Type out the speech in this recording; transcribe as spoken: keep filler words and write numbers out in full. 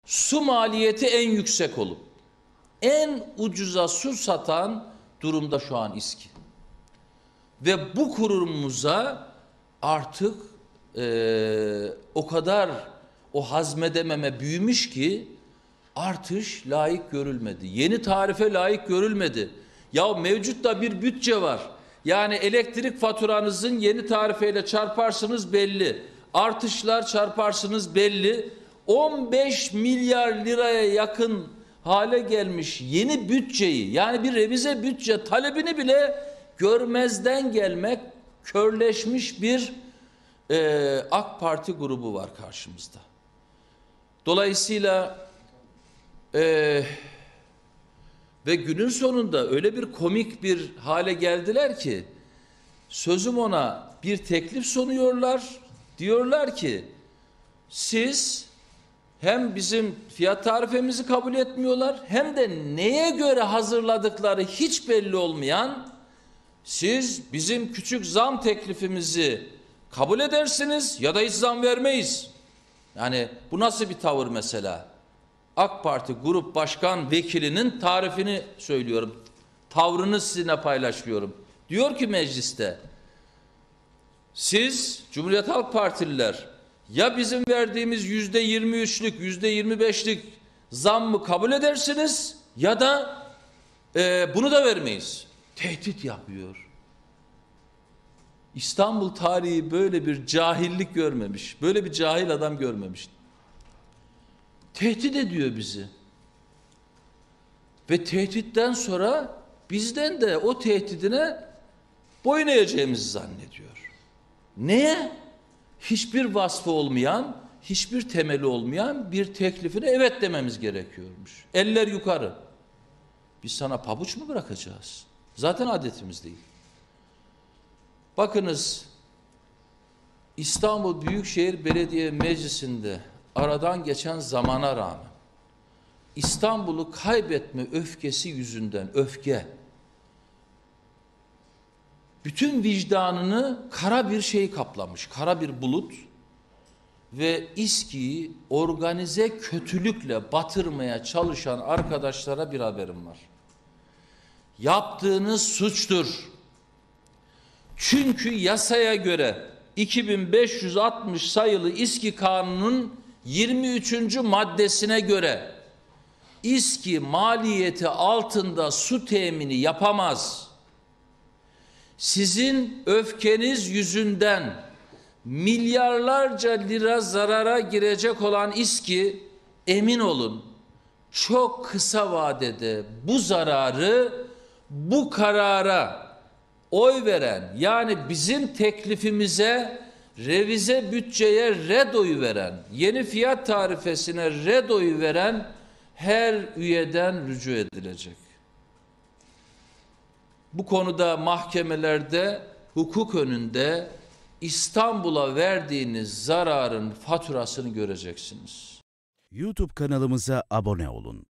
su maliyeti en yüksek olup en ucuza su satan durumda şu an İSKİ. Ve bu kurumumuza artık e, o kadar o hazmedememe büyümüş ki artış layık görülmedi. Yeni tarife layık görülmedi. Ya mevcut da bir bütçe var. Yani elektrik faturanızın yeni tarifeyle çarparsınız belli. Artışlar çarparsınız belli. on beş milyar liraya yakın hale gelmiş yeni bütçeyi, yani bir revize bütçe talebini bile görmezden gelmek, körleşmiş bir e, AK Parti grubu var karşımızda. Dolayısıyla e, ve günün sonunda öyle bir komik bir hale geldiler ki sözüm ona bir teklif sunuyorlar. Diyorlar ki siz hem bizim fiyat tarifemizi kabul etmiyorlar hem de neye göre hazırladıkları hiç belli olmayan, siz bizim küçük zam teklifimizi kabul edersiniz ya da hiç zam vermeyiz. Yani bu nasıl bir tavır mesela? AK Parti Grup Başkan Vekilinin tarifini söylüyorum. Tavrını sizinle paylaşıyorum. Diyor ki mecliste, siz Cumhuriyet Halk Partililer ya bizim verdiğimiz yüzde yirmi üçlük, yüzde yirmi beşlik zammı kabul edersiniz ya da e, bunu da vermeyiz. Tehdit yapıyor. İstanbul tarihi böyle bir cahillik görmemiş. Böyle bir cahil adam görmemiş. Tehdit ediyor bizi. Ve tehditten sonra bizden de o tehdidine boyun eğeceğimizi zannediyor. Neye? Hiçbir vasfı olmayan, hiçbir temeli olmayan bir teklifine evet dememiz gerekiyormuş. Eller yukarı. Biz sana pabuç mu bırakacağız? Zaten adetimiz değil. Bakınız, İstanbul Büyükşehir Belediye Meclisi'nde aradan geçen zamana rağmen İstanbul'u kaybetme öfkesi yüzünden, öfke, bütün vicdanını kara bir şey kaplamış, kara bir bulut ve İSKİ'yi organize kötülükle batırmaya çalışan arkadaşlara bir haberim var. Yaptığınız suçtur. Çünkü yasaya göre iki bin beş yüz altmış sayılı İSKİ Kanunu'nun yirmi üçüncü maddesine göre İSKİ maliyeti altında su temini yapamaz. Sizin öfkeniz yüzünden milyarlarca lira zarara girecek olan İSKİ, emin olun çok kısa vadede bu zararı, bu karara oy veren, yani bizim teklifimize, revize bütçeye red oyu veren, yeni fiyat tarifesine red oyu veren her üyeden rücu edilecek. Bu konuda mahkemelerde, hukuk önünde İstanbul'a verdiğiniz zararın faturasını göreceksiniz. YouTube kanalımıza abone olun.